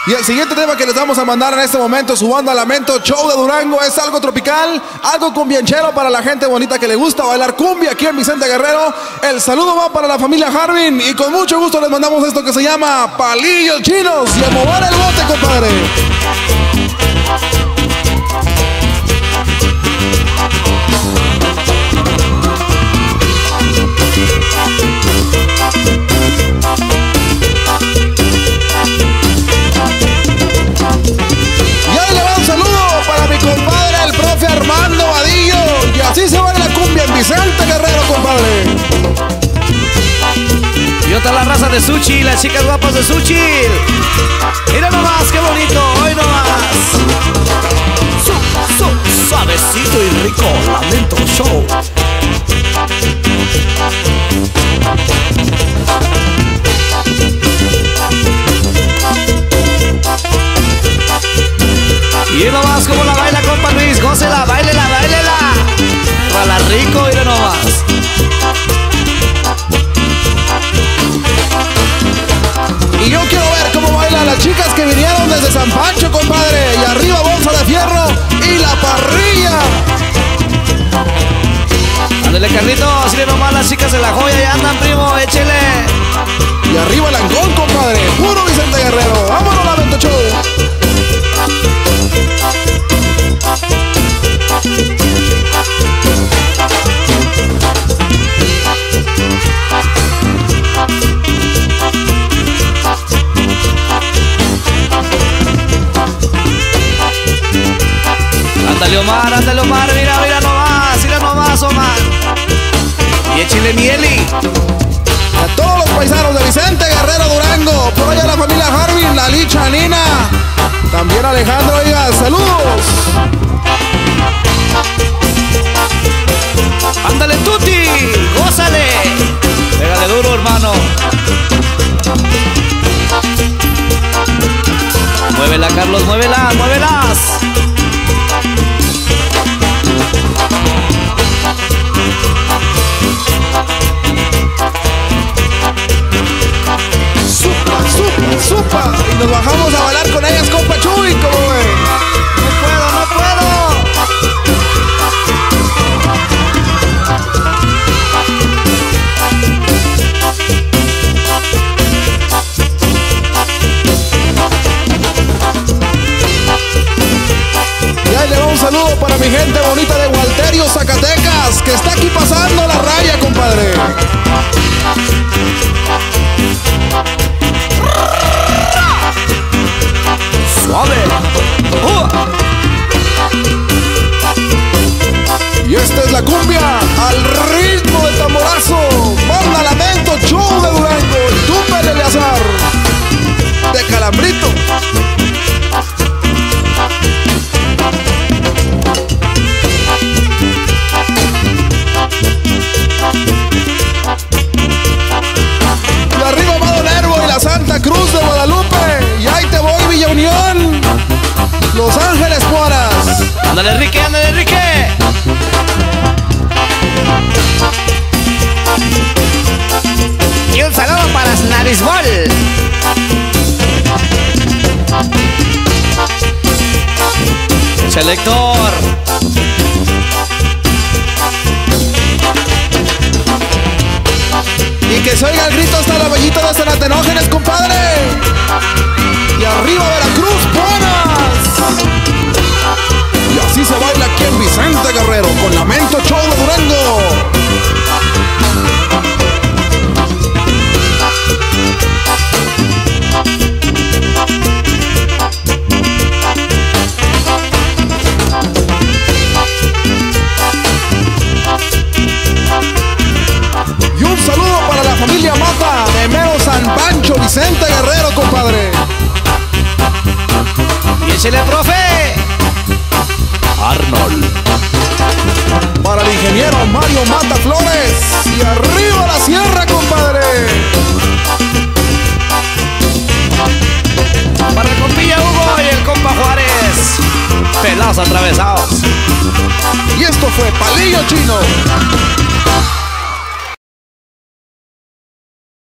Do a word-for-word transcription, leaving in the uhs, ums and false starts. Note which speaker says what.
Speaker 1: Y el siguiente tema que les vamos a mandar en este momento, su banda Lamento Show de Durango, es algo tropical, algo cumbianchero para la gente bonita que le gusta bailar cumbia aquí en Vicente Guerrero. El saludo va para la familia Harvin y con mucho gusto les mandamos esto que se llama Palillos Chinos y a mover el bote, compadre. Así se baila la cumbia en Vicente Guerrero, compadre.
Speaker 2: Y otra la raza de Suchi, las chicas guapas de Suchi. Mira nomás, qué bonito, hoy nomás. Su, su, suavecito y rico, Lamento Show. Y nomás como la baila, compa Luis, gócela, bailela, bailela. Baila rico, mira nomás.
Speaker 1: Y yo quiero ver cómo bailan las chicas que vinieron desde San Pancho, compadre. Y arriba bolsa de fierro y la parrilla.
Speaker 2: Ándale, Carlitos, mira nomás las chicas de La Joya, ya andan, primo, échele.
Speaker 1: Y arriba el Ancón, compadre, puro Vicente Guerrero. Vámonos, Lamento Show.
Speaker 2: Ándale, Omar, ándale, Omar, mira, mira nomás, mira nomás, Omar. Y échale mieli.
Speaker 1: A todos los paisanos de Vicente Guerrero, Durango, por allá la familia Harvin, la Licha, Nina, también Alejandro, oiga, saludos.
Speaker 2: Ándale, Tuti, gózale. Pégale duro, hermano. Muévela, Carlos, muévela, muévelas.
Speaker 1: Supa, supa, supa. Y nos bajamos a bailar con ellas, compa Chuy, como ve.
Speaker 2: No puedo, no puedo.
Speaker 1: Y ahí le va un saludo para mi gente bonita de Walterio, Zacatecas, que está aquí pasando la raya, compadre.
Speaker 2: Suave. Uh.
Speaker 1: Y esta es la cumbia al ritmo del tamborazo. Banda Lamento Show de Durango. Y tú, Pele Eleazar, de Calambrito. Y arriba va Don Nervo y la Santa Cruz de Guadalupe. Y ahí te voy, Villa Unión, Los Ángeles Juárez.
Speaker 2: Ándale, Enrique, ándale, Enrique. Y un saludo para Snarismol. Selector.
Speaker 1: Y que se oiga el grito hasta la vallita de San Atenógenes, compadre. Y arriba Veracruz, buenas. Y así se baila aquí en Vicente Guerrero con Lamento Show de Durango. Y un saludo para la familia Mata de Mero San Pancho, Vicente Guerrero, compadre.
Speaker 2: Y échele, profe.
Speaker 1: Arnold. Para el ingeniero Mario Mata Flores. Y arriba